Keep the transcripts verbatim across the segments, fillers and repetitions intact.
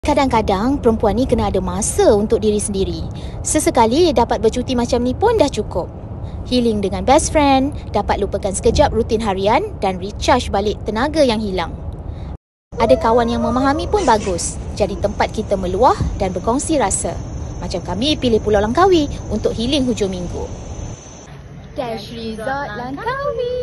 Kadang-kadang perempuan ni kena ada masa untuk diri sendiri. Sesekali dapat bercuti macam ni pun dah cukup. Healing dengan best friend, dapat lupakan sekejap rutin harian dan recharge balik tenaga yang hilang. Ada kawan yang memahami pun bagus. Jadi tempat kita meluah dan berkongsi rasa. Macam kami pilih Pulau Langkawi untuk healing hujung minggu. Dash Resort Langkawi.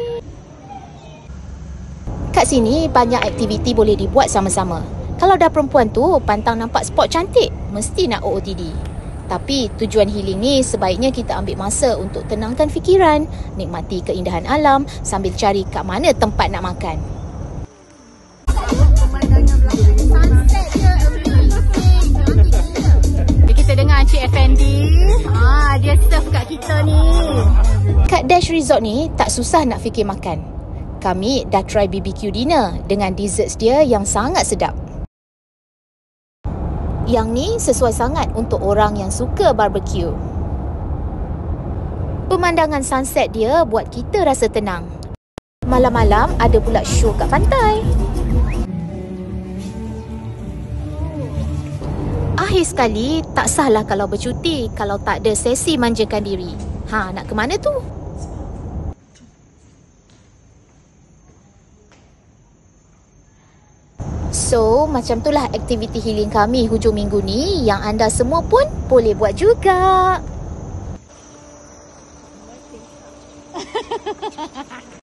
Kat sini banyak aktiviti boleh dibuat sama-sama. Kalau dah perempuan tu pantang nampak spot cantik, mesti nak O O T D. Tapi tujuan healing ni sebaiknya kita ambil masa untuk tenangkan fikiran, nikmati keindahan alam sambil cari kat mana tempat nak makan. Kita dengar Encik Effendi. Ah, dia serve kat kita ni. Kat Dash Resort ni tak susah nak fikir makan. Kami dah try B B Q dinner dengan desserts dia yang sangat sedap. Yang ni sesuai sangat untuk orang yang suka barbecue. Pemandangan sunset dia buat kita rasa tenang. Malam-malam ada pula show kat pantai. Akhir sekali, tak sahlah kalau bercuti kalau tak ada sesi manjakan diri. Ha, nak ke mana tu? So, macam itulah aktiviti healing kami hujung minggu ni yang anda semua pun boleh buat juga.